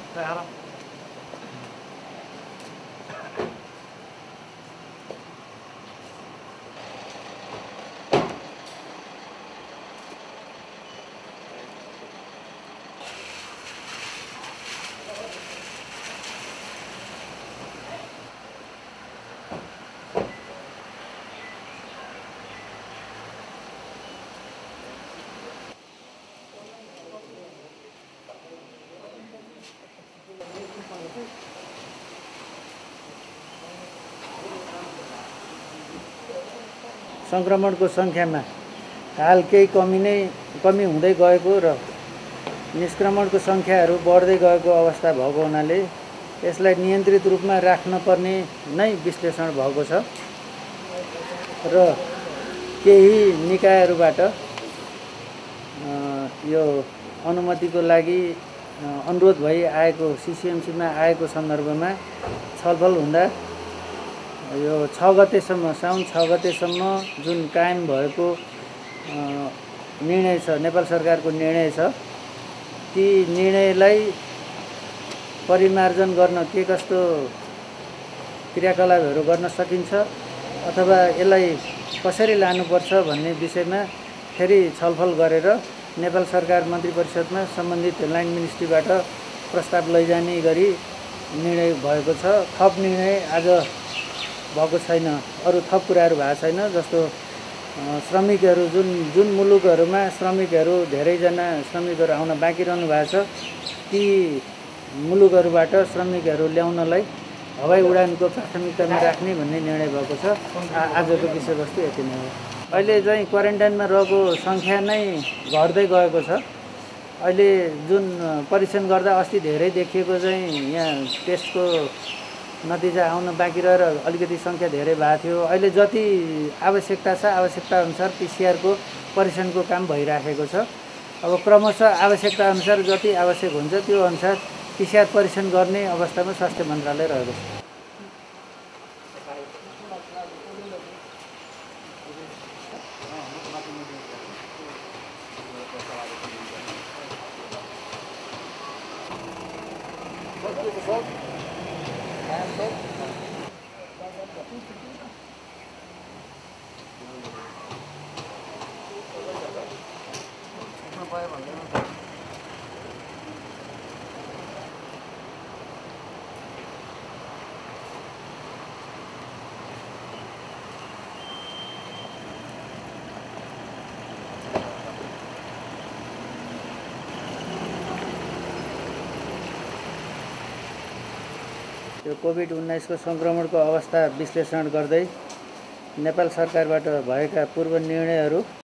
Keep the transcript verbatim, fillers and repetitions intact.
Claro. संक्रमणको सङ्ख्यामा हाल केही कमी नै कमी हुँदै गएको र निष्क्रमणको सङ्ख्याहरू बढ्दै गएको अवस्था भएको हुनाले यसलाई नियन्त्रित रूपमा राख्न पर्ने नै विश्लेषण भएको छ र केही निकायहरूबाट यो अनुमतिको लागि अनुरोध भई आएको सिसिएमसीमा आएको सन्दर्भमा छलफल हुँदा यो छ गतेसम्म साउन छ गतेसम्म जुन कायम भएको निर्णय छ, नेपाल सरकारको निर्णय छ, ती निर्णयलाई परिमार्जन गर्न के कस्तो क्रियाकलापहरू गर्न सकिन्छ अथवा यसलाई कसरी लानुपर्छ भन्ने विषयमा फेरि छलफल गरेर नेपाल सरकार मन्त्री परिषदमा सम्बन्धित लाइन मिनिस्ट्रीबाट प्रस्ताव लैजाने गरी निर्णय भएको छ। थप निर्णय आज भएको छैन, अरू थप कुराहरू भएको छैन। जस्तो श्रमिकहरू जुन जुन मुलुकहरूमा श्रमिकहरू धेरैजना श्रमिकहरू आउन बाँकी रहनु भएको छ, ती मुलुकहरूबाट श्रमिकहरू ल्याउनलाई हवाई उडानको प्राथमिकतामा राख्ने भन्ने निर्णय भएको छ। आजको विषयवस्तु यति नै हो। अहिले चाहिँ क्वारेन्टाइनमा रहेको सङ्ख्या नै घट्दै गएको छ। अहिले जुन परीक्षण गर्दा अस्ति धेरै देखिएको चाहिँ यहाँ टेस्टको नतिजा आउन बाँकी रहेर अलिकति सङ्ख्या धेरै भएको थियो। अहिले जति आवश्यकता छ आवश्यकता अनुसार पिसिआरको परीक्षणको काम भइराखेको छ। अब क्रमशः आवश्यकता अनुसार जति आवश्यक हुन्छ त्यो अनुसार पिसिआर परीक्षण गर्ने अवस्थामा स्वास्थ्य मन्त्रालय रहेको छ। यो कोभिड उन्नाइसको सङ्क्रमणको अवस्था विश्लेषण गर्दै नेपाल सरकारबाट भएका पूर्व निर्णयहरू